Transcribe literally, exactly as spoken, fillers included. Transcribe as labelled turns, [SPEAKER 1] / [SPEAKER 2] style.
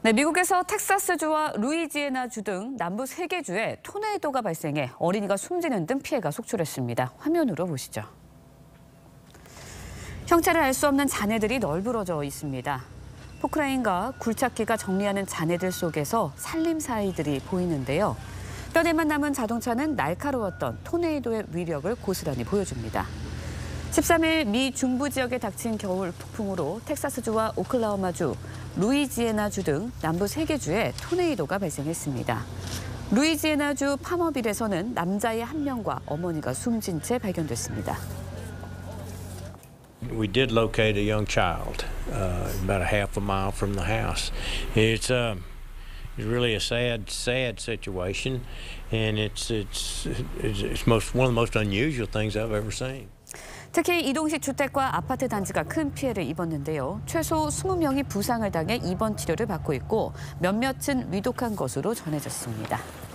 [SPEAKER 1] 네, 미국에서 텍사스주와 루이지애나주 등 남부 세 개 주에 토네이도가 발생해 어린이가 숨지는 등 피해가 속출했습니다. 화면으로 보시죠. 형체를 알 수 없는 잔해들이 널브러져 있습니다. 포크레인과 굴착기가 정리하는 잔해들 속에서 살림살이들이 보이는데요. 뼈대만 남은 자동차는 날카로웠던 토네이도의 위력을 고스란히 보여줍니다. 십삼 일 미 중부 지역에 닥친 겨울 폭풍으로 텍사스주와 오클라호마주, 루이지애나주 등 남부 세 개 주에 토네이도가 발생했습니다. 루이지애나주 파머빌에서는 남자의 한 명과 어머니가 숨진 채 발견됐습니다.
[SPEAKER 2] We did locate a young child uh, about a half a mile from the house. It's uh, it's really a sad, sad situation, and it's it's it's, it's most one of the most unusual things I've ever seen.
[SPEAKER 1] 특히 이동식 주택과 아파트 단지가 큰 피해를 입었는데요. 최소 이십 명이 부상을 당해 입원 치료를 받고 있고 몇몇은 위독한 것으로 전해졌습니다.